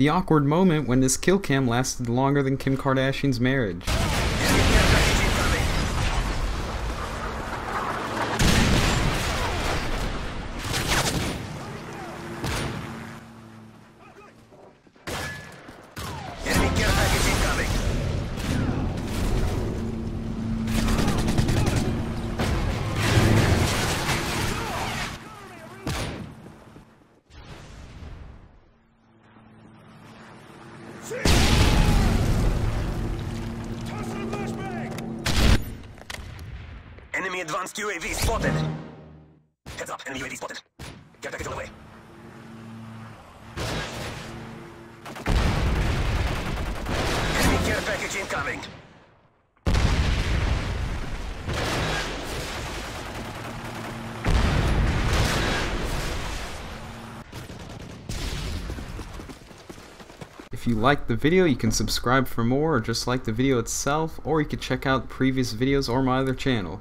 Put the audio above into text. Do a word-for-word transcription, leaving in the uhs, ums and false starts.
The awkward moment when this kill cam lasted longer than Kim Kardashian's marriage. Enemy advanced U A V spotted. Heads up, enemy U A V spotted. Care package on the way. Enemy care package incoming. If you liked the video, you can subscribe for more, or just like the video itself, or you can check out previous videos or my other channel.